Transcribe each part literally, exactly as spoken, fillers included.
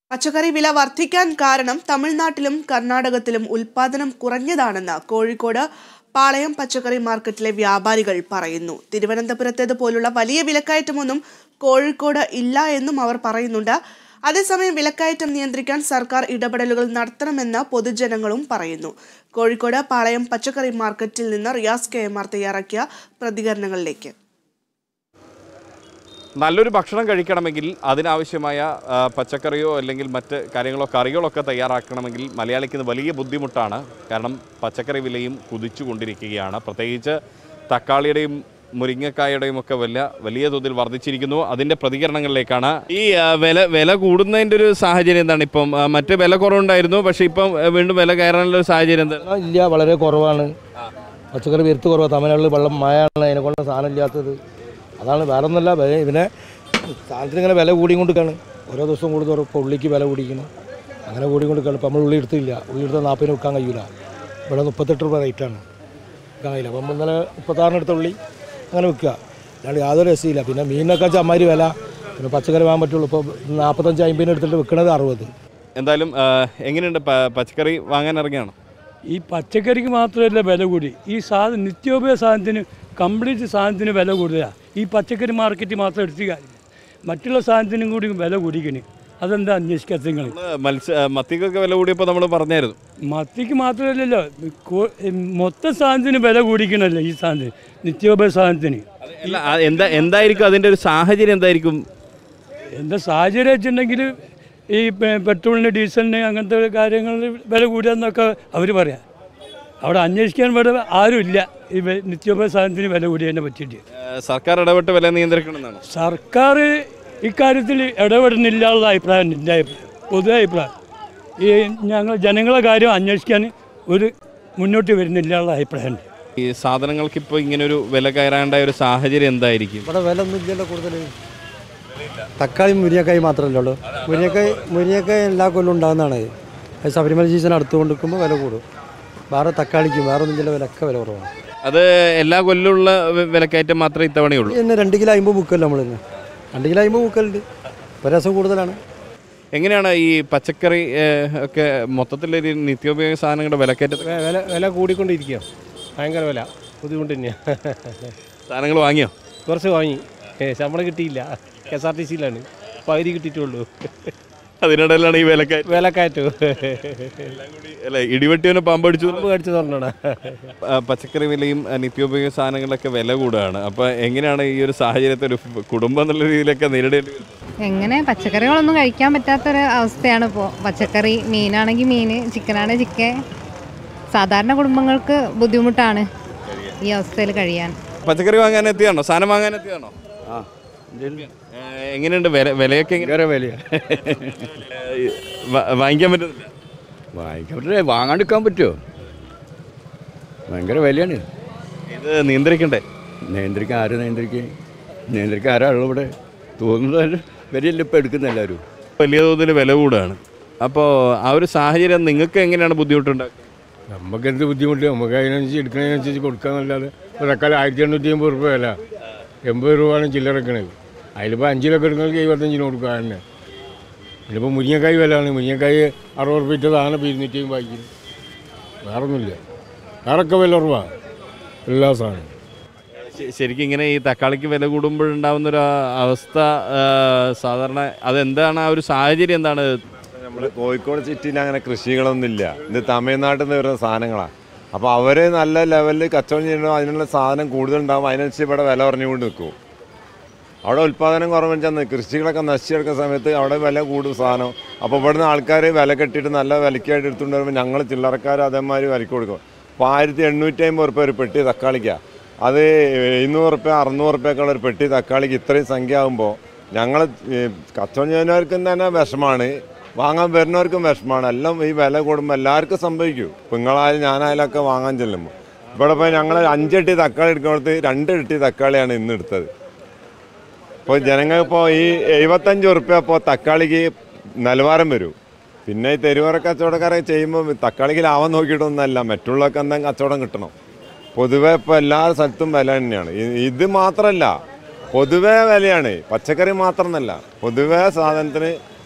പച്ചക്കറി വില വർദ്ധിക്കാൻ കാരണം തമിഴ്നാട്ടിലും കർണാടകത്തിലും ഉൽപാദനം കുറഞ്ഞതാണെന്ന് കോഴിക്കോട് പാളയം പച്ചക്കറി മാർക്കറ്റിലെ വ്യാപാരികൾ പറയുന്നു. തിരുവനന്തപുരത്തേതുപോലുള്ള വലിയ വിലക്കയറ്റമൊന്നും കോഴിക്കോട് ഇല്ല എന്നും അവർ പറയുന്നുണ്ട്. അതേസമയം വിലക്കയറ്റം നിയന്ത്രിക്കാൻ സർക്കാർ ഇടപെടലുകൾ നടത്തണമെന്ന് പൊതുജനങ്ങളും പറയുന്നു. കോഴിക്കോട് പാളയം പച്ചക്കറി മാർക്കറ്റിൽ നിന്ന് റിയാസ് കെ എം ആർ തയ്യാറാക്കിയ പ്രതികരണങ്ങളിലേക്ക്. നല്ലൊരു ഭക്ഷണം കഴിക്കണമെങ്കിൽ അതിനാവശ്യമായ പച്ചക്കറിയോ അല്ലെങ്കിൽ മറ്റ് കാര്യങ്ങളോ കറികളോ ഒക്കെ തയ്യാറാക്കണമെങ്കിൽ മലയാളിക്ക് വലിയ ബുദ്ധിമുട്ടാണ്. കാരണം പച്ചക്കറി വിലയും കുതിച്ചു കൊണ്ടിരിക്കുകയാണ്. പ്രത്യേകിച്ച് തക്കാളിയുടെയും മുരിങ്ങക്കായുടെയും ഒക്കെ വില വലിയ തോതിൽ വർദ്ധിച്ചിരിക്കുന്നു. അതിൻ്റെ പ്രതികരണങ്ങളിലേക്കാണ്. ഈ വില വില കൂടുന്നതിൻ്റെ ഒരു സാഹചര്യം എന്താണ്? ഇപ്പം മറ്റ് വില കുറവുണ്ടായിരുന്നു, പക്ഷേ ഇപ്പം വീണ്ടും വില കയറാനുള്ള ഒരു സാഹചര്യം എന്താണ്? ഇല്ല, വളരെ കുറവാണ്. പച്ചക്കറി വരുത്ത് കുറവാണ്. തമിഴ്നാട്ടിൽ വെള്ളം മഴയാണ്, അതിനെക്കൊണ്ട് സാധനം ഇല്ലാത്തത്. അതാണ്, വേറെ ഒന്നുമല്ല. ഇതിനെ സാധനത്തിന് ഇങ്ങനെ വില കൂടിക്കൊണ്ടിരിക്കുകയാണ്. ഓരോ ദിവസം കൂടുതൽ ഇപ്പോൾ ഉള്ളിക്ക് വില കൂടിക്കുന്നു. അങ്ങനെ കൂടിക്കൊണ്ടിരിക്കുകയാണ്. ഇപ്പോൾ നമ്മൾ ഉള്ളി എടുത്തില്ല, ഉള്ളി എടുത്താൽ നാൽപ്പതിന് വിൽക്കാൻ കഴിയില്ല. ഇവിടെ മുപ്പത്തെട്ട് രൂപ റേറ്റാണ്, വിൽക്കാൻ കഴിയില്ല. അപ്പം ഇന്നലെ മുപ്പത്താറിന് എടുത്ത ഉള്ളി അങ്ങനെ വിൽക്കുക, അല്ലാണ്ട് യാതൊരു രസമില്ല. പിന്നെ മീനൊക്കെ വെച്ചാൽ അമ്മാതിരി വില. പിന്നെ പച്ചക്കറി വാങ്ങാൻ പറ്റുള്ളൂ. ഇപ്പോൾ നാൽപ്പത്തഞ്ച് അമ്പതിന് എടുത്തിട്ട് വിൽക്കുന്നത് അറുപത്. എന്തായാലും എങ്ങനെയുണ്ട് പച്ചക്കറി വാങ്ങാൻ ഇറങ്ങിയാണ്? ഈ പച്ചക്കറിക്ക് മാത്രമല്ല വില കൂടി, ഈ സാധനം നിത്യോപയോഗ സാധനത്തിന് കംപ്ലീറ്റ് സാധനത്തിന് വില കൂടുതലാണ്. ഈ പച്ചക്കറി മാർക്കറ്റ് മാത്രം എടുത്ത് കാര്യം, മറ്റുള്ള സാധനത്തിനും കൂടി വില കൂടിക്കണേ. അതെന്താ അന്വേഷിക്കാത്ത നിങ്ങൾ? മത്സ്യ മത്തിക്കൊക്കെ വില കൂടിയപ്പോൾ നമ്മൾ പറഞ്ഞായിരുന്നു. മത്തിക്ക് മാത്രമല്ലല്ലോ, മൊത്തം സാധനത്തിന് വില കൂടിക്കണല്ലോ. ഈ സാധനത്തിന് നിത്യോപയോഗ സാധനത്തിന് എന്താ എന്തായിരിക്കും അതിൻ്റെ ഒരു സാഹചര്യം? എന്തായിരിക്കും എന്താ സാഹചര്യം വെച്ചിട്ടുണ്ടെങ്കിൽ ഈ പെട്രോളിന് ഡീസലിന് അങ്ങനത്തെ കാര്യങ്ങളിൽ വില കൂടിയെന്നൊക്കെ അവർ പറയാം. അവിടെ അന്വേഷിക്കാൻ വേണ്ട ആരുമില്ല ഈ നിത്യോപയോഗ സാധനത്തിന് വില കൂടിയതിനെ പറ്റിയിട്ട്. സർക്കാർ ഇടപെട്ട് വില നിയന്ത്രിക്കണമെന്നാണ് സർക്കാർ ഇക്കാര്യത്തിൽ ഇടപെടുന്നില്ലാനുള്ള അഭിപ്രായം എൻ്റെ അഭിപ്രായം, പൊതുവെ അഭിപ്രായം. ഈ ഞങ്ങൾ ജനങ്ങളെ കാര്യം അന്വേഷിക്കാൻ ഒരു മുന്നോട്ട് വരുന്നില്ലാനുള്ള അഭിപ്രായമുണ്ട്. ഈ സാധനങ്ങൾക്ക് ഇപ്പോൾ ഇങ്ങനൊരു വില കയറാണ്ടായ ഒരു സാഹചര്യം എന്തായിരിക്കും? ഇവിടെ വില ഒന്നും ഇല്ലല്ലോ കൂടുതൽ. തക്കാളി മുരിങ്ങക്കായി മാത്രമല്ലേ ഉള്ളൂ. മുരിങ്ങക്കായി മുരിങ്ങക്കായി എല്ലാ കൊല്ലം ഉണ്ടാകുന്നതാണ്. ശബരിമല സീസൺ അടുത്തുകൊണ്ടിരിക്കുമ്പോൾ വില കൂടും. വേറെ തക്കാളിക്കും വേറെ ഒന്നും ചില വിലയൊക്കെ വില കുറവാണ്. അത് എല്ലാ കൊല്ലമുള്ള വിലക്കയറ്റം മാത്രമേ ഇത്തവണയുള്ളൂ. പിന്നെ രണ്ട് കിലോ അമ്പത് മുക്കല്ലോ നമ്മൾ തന്നെ. രണ്ട് കിലോ അമ്പത് മുക്കലുണ്ട്. ഇപ്പോൾ രസം കൂടുതലാണ്. എങ്ങനെയാണ് ഈ പച്ചക്കറി ഒക്കെ മൊത്തത്തിലൊരു നിത്യോപയോഗ സാധനങ്ങളുടെ വിലക്കയറ്റം? വില വില കൂടിക്കൊണ്ടിരിക്കുക, ഭയങ്കര വില, ബുദ്ധിമുട്ട് തന്നെയാണ്. സാധനങ്ങൾ വാങ്ങിയോ? കുറച്ച് വാങ്ങി, ശമ്പളം കിട്ടിയില്ല. കെ എസ് ആർ ടി സിയിലാണ് പകുതി കിട്ടിയിട്ടുള്ളൂ. അതിനിടയിലാണ് ഈ വിലക്കയറ്റം വിലക്കയറ്റം അല്ല, ഇടിവെട്ടിയോനെ പാമ്പടിച്ചു അടിച്ചു തുറന്നോടാ. പച്ചക്കറി വിലയും നിത്യോപയോഗ സാധനങ്ങളൊക്കെ വില കൂടുകയാണ്. അപ്പോൾ എങ്ങനെയാണ് ഈ ഒരു സാഹചര്യത്തിൽ ഒരു കുടുംബം എന്നുള്ള രീതിയിലൊക്കെ നേരിടേണ്ടി വരും? എങ്ങനെ പച്ചക്കറികളൊന്നും കഴിക്കാൻ പറ്റാത്തൊരു അവസ്ഥയാണ് ഇപ്പോൾ. പച്ചക്കറി, മീനാണെങ്കിൽ മീൻ, ചിക്കനാണെങ്കിൽ ചിക്കൻ. സാധാരണ കുടുംബങ്ങൾക്ക് ബുദ്ധിമുട്ടാണ് ഈ അവസ്ഥയിൽ കഴിയാൻ. പച്ചക്കറി വാങ്ങാൻ എത്തിയാണോ? സാധനം വാങ്ങാൻ എത്തിയാണോ? ആ, എങ്ങനെയുണ്ട് വില? വിലയൊക്കെ ഭയങ്കര വിലയാണ്. വാങ്ങിക്കാൻ പറ്റുന്നില്ല. വാങ്ങിക്കാൻ പറ്റില്ല, വാങ്ങാണ്ടിരിക്കാൻ പറ്റുമോ? ഭയങ്കര വിലയാണ്. ഇത് നിയന്ത്രിക്കണ്ടേ? നിയന്ത്രിക്കാൻ ആരും നിയന്ത്രിക്കുക നിയന്ത്രിക്കാൻ ആരാളും ഇവിടെ തോന്നുന്നത് വിലയല്ല ഇപ്പോൾ എടുക്കുന്ന എല്ലാവരും. വലിയ തോതിൽ വില കൂടുകയാണ്. അപ്പോൾ ആ ഒരു സാഹചര്യം നിങ്ങൾക്ക് എങ്ങനെയാണ് ബുദ്ധിമുട്ടുണ്ടാക്കുക? നമുക്ക് എന്ത് ബുദ്ധിമുട്ട്, നമുക്ക് അതിനനുസരിച്ച് എടുക്കുന്നതിനനുസരിച്ച് കൊടുക്കാന്നല്ലാതെ. ഇപ്പോൾ തക്കാളി ആയിരത്തി എണ്ണൂറ്റി അമ്പത് റുപ്യ വില, എൺപത് രൂപയാണ് ചില്ലറക്കണത്. അതിലിപ്പോൾ അഞ്ചിലൊക്കെ എടുക്കണമെങ്കിൽ എഴുപത്തഞ്ചിന് കൊടുക്കുക തന്നെ. ഇതിപ്പോൾ മുരിങ്ങക്കായ് വിലയാണ്. മുരിങ്ങക്കായ് അറുപത് റുപ്യ ഇട്ടതാണ് ഇപ്പോൾ ഇരുന്നൂറ്റി ബാക്കി. വേറെ ഒന്നുമില്ല, വേറൊക്കെ വില കുറവാണ് എല്ലാ സാധനവും. ശരിക്കും ഇങ്ങനെ ഈ തക്കാളിക്ക് വില കൂടുമ്പോഴുണ്ടാകുന്നൊരു അവസ്ഥ സാധാരണ അതെന്താണ്? ആ ഒരു സാഹചര്യം എന്താണ്? നമ്മൾ കോഴിക്കോട് സിറ്റിയിൽ അങ്ങനെ കൃഷികളൊന്നുമില്ല. ഇത് തമിഴ്നാട്ടിൽ നിന്ന് വരുന്ന സാധനങ്ങളാണ്. അപ്പോൾ അവർ നല്ല ലെവലിൽ കച്ചവടം ചെയ്യണോ അതിനുള്ള സാധനം കൂടുതലുണ്ടാകും. അതിനനുസരിച്ച് ഇവിടെ വില പറഞ്ഞുകൊണ്ട് നിൽക്കും. അവിടെ ഉൽപ്പാദനം കുറവെന്ന് വെച്ചാൽ കൃഷികളൊക്കെ നശിച്ചെടുക്കുന്ന സമയത്ത് അവിടെ വില കൂടും സാധനം. അപ്പോൾ ഇവിടുന്ന് ആൾക്കാർ വില കെട്ടിയിട്ട് നല്ല വിലക്കായിട്ട് എടുത്തുകൊണ്ട് വരുമ്പോൾ ഞങ്ങൾ ചില്ലറക്കാർ അതേമാതിരി വിലക്ക് കൊടുക്കും. അപ്പോൾ ആയിരത്തി എണ്ണൂറ്റി അമ്പത് റുപ്യ ഒരു പെട്ടി തക്കാളിക്കാണ്. അത് എഴുന്നൂറ് റുപ്യ അറുന്നൂറ് റുപ്യക്കുള്ള ഒരു പെട്ടി തക്കാളിക്ക് ഇത്രയും സംഖ്യ ആകുമ്പോൾ ഞങ്ങൾ കച്ചവടം ചെയ്യുന്നവർക്കും തന്നെ വിഷമാണ്, വാങ്ങാൻ വരുന്നവർക്കും വിഷമാണ്. എല്ലാം ഈ വില കൂടുമ്പോൾ എല്ലാവർക്കും സംഭവിക്കും. നിങ്ങളായാലും ഞാനായാലൊക്കെ വാങ്ങാൻ ചെല്ലുമ്പോൾ ഇവിടെ പോയി ഞങ്ങൾ അഞ്ചെട്ടി തക്കാളി എടുക്കുന്നിടത്ത് രണ്ട് എട്ടി തക്കാളിയാണ് ഇന്ന് എടുത്തത്. ഇപ്പോൾ ജനങ്ങൾക്കിപ്പോൾ ഈ എഴുപത്തഞ്ച് ഉറുപ്പ്യ ഇപ്പോൾ തക്കാളിക്ക് നിലവാരം വരും. പിന്നെ ഈ തെരുവോര കച്ചവടക്കാരെ ചെയ്യുമ്പോൾ തക്കാളിക്ക് ലാഭം നോക്കിയിട്ടൊന്നുമല്ല, മറ്റുള്ളവർക്ക് എന്തെങ്കിലും കച്ചവടം കിട്ടണം. പൊതുവെ ഇപ്പോൾ എല്ലാ സ്ഥലത്തും വില തന്നെയാണ്. ഇത് മാത്രമല്ല, പൊതുവേ വിലയാണ്. പച്ചക്കറി മാത്രമെന്നല്ല, പൊതുവേ സാധനത്തിന്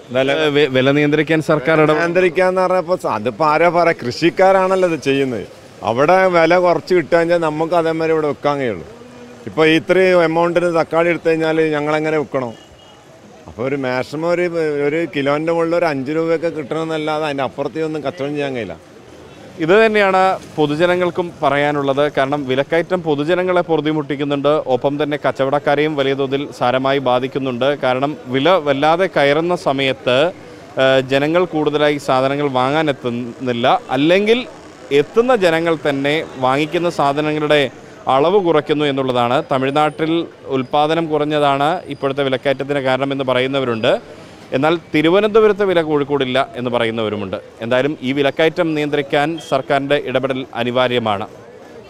വെ- വില നിയന്ത്രിക്കാൻ സർക്കാർ ഇട നിയന്ത്രിക്കാന്ന് പറഞ്ഞപ്പോൾ അതിപ്പോൾ ആരോ പറയാ, കൃഷിക്കാരാണല്ലോ ഇത് ചെയ്യുന്നത്. അവിടെ വില കുറച്ച് കിട്ടുക കഴിഞ്ഞാൽ നമുക്ക് അതേമാതിരി ഇവിടെ വെക്കാൻ കഴിയുള്ളൂ. ഇപ്പോൾ ഇത്രയും എമൗണ്ടിന് തക്കാളി എടുത്തു കഴിഞ്ഞാൽ ഞങ്ങളെങ്ങനെ വെക്കണം? അപ്പോൾ ഒരു മാക്സിമം ഒരു ഒരു കിലോൻ്റെ മുകളിൽ ഒരു അഞ്ച് രൂപയൊക്കെ കിട്ടണമെന്നല്ലാതെ അതിൻ്റെ അപ്പുറത്തേക്കൊന്നും കച്ചവടം ചെയ്യാൻ കഴിയില്ല. ഇത് തന്നെയാണ് പൊതുജനങ്ങൾക്കും പറയാനുള്ളത്. കാരണം വിലക്കയറ്റം പൊതുജനങ്ങളെ പൊറുതിമുട്ടിക്കുന്നുണ്ട്, ഒപ്പം തന്നെ കച്ചവടക്കാരെയും വലിയ തോതിൽ സാരമായി ബാധിക്കുന്നുണ്ട്. കാരണം വില വല്ലാതെ കയറുന്ന സമയത്ത് ജനങ്ങൾ കൂടുതലായി സാധനങ്ങൾ വാങ്ങാൻ എത്തുന്നില്ല, അല്ലെങ്കിൽ എത്തുന്ന ജനങ്ങൾ തന്നെ വാങ്ങിക്കുന്ന സാധനങ്ങളുടെ അളവ് കുറയ്ക്കുന്നു എന്നുള്ളതാണ്. തമിഴ്നാട്ടിൽ ഉൽപ്പാദനം കുറഞ്ഞതാണ് ഇപ്പോഴത്തെ വിലക്കയറ്റത്തിന് കാരണമെന്ന് പറയുന്നവരുണ്ട്. എന്നാൽ തിരുവനന്തപുരത്തെ വില കോഴിക്കോടില്ല എന്ന് പറയുന്നവരുമുണ്ട്. എന്തായാലും ഈ വിലക്കയറ്റം നിയന്ത്രിക്കാൻ സർക്കാരിൻ്റെ ഇടപെടൽ അനിവാര്യമാണ്.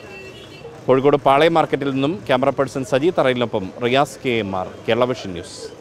കോഴിക്കോട് പാളയം മാർക്കറ്റിൽ നിന്നും ക്യാമറ പേഴ്സൺ സജി തറയിലിനൊപ്പം Riyas K M R, Kerala vision news.